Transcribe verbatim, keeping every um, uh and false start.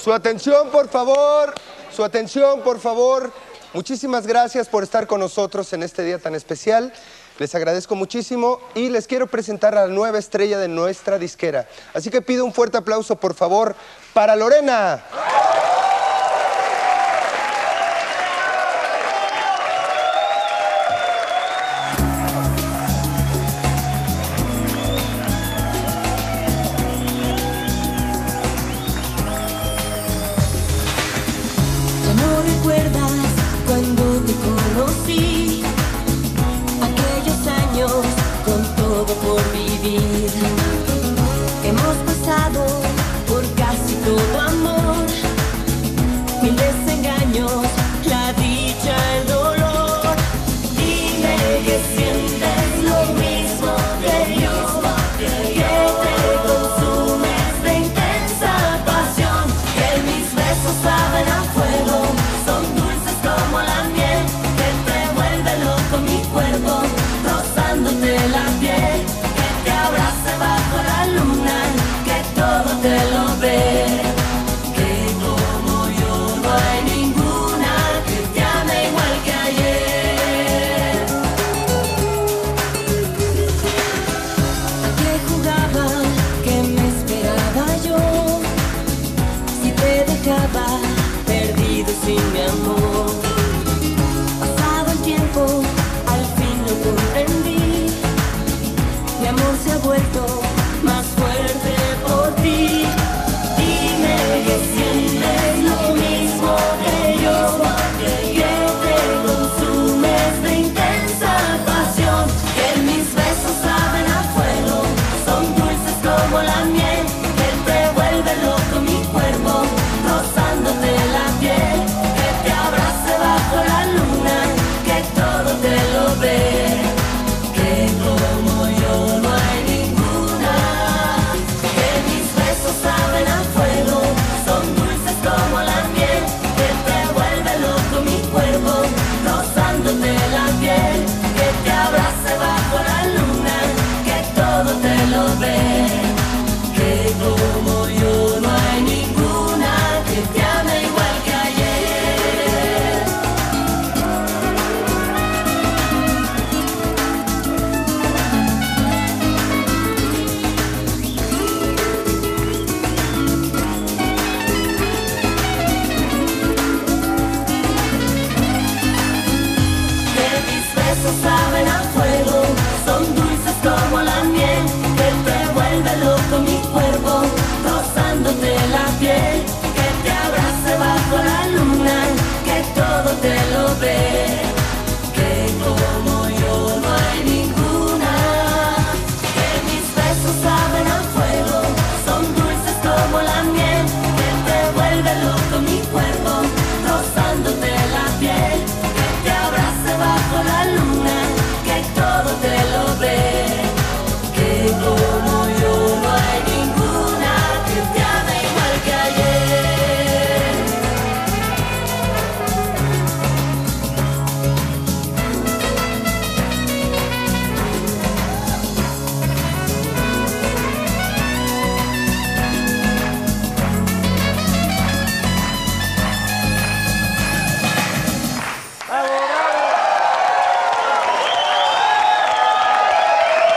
Su atención, por favor. Su atención, por favor. Muchísimas gracias por estar con nosotros en este día tan especial. Les agradezco muchísimo y les quiero presentar a la nueva estrella de nuestra disquera. Así que pido un fuerte aplauso, por favor, para Lorena. Hemos pasado por casi todo amor, mil desengaños, la dicha, el dolor. Dime que sientes lo mismo que yo, que te consumes de intensa pasión, que mis besos saben a fuego, son dulces como la miel, que te vuelve loco mi cuerpo, rozándote la piel. Bajo la luna, que todo te lo ve, que como yo no hay ninguna que te ame igual que ayer. ¿A qué jugaba? ¿Qué me esperaba yo? Si te dejaba perdido sin mi amor. Pasado el tiempo, al fin lo comprendí. Mi amor se ha vuelto más fuerte por ti. Dime que sientes lo mismo que yo, que te consumes de intensa pasión, que mis besos saben a fuego, son dulces como la miel, que te vuelve loco mi cuerpo, rozándote la piel, que te abrace bajo la luna, que todo te lo ve, que como yo no hay ninguna, que mis besos saben a fuego, son dulces como la miel, que te vuelve loco mi cuerpo, rozándote la piel, que te abrace bajo la luna, que todo te lo ve, que como yo no hay ninguna que te ame igual que ayer. Besos saben a fuego, son dulces como la miel, que te vuelve loco mi cuerpo, rozándote la piel, que te abrace bajo la luna, que todo te lo ve, que como yo no hay ninguna, que mis besos saben a fuego, son dulces como la miel, que te vuelve loco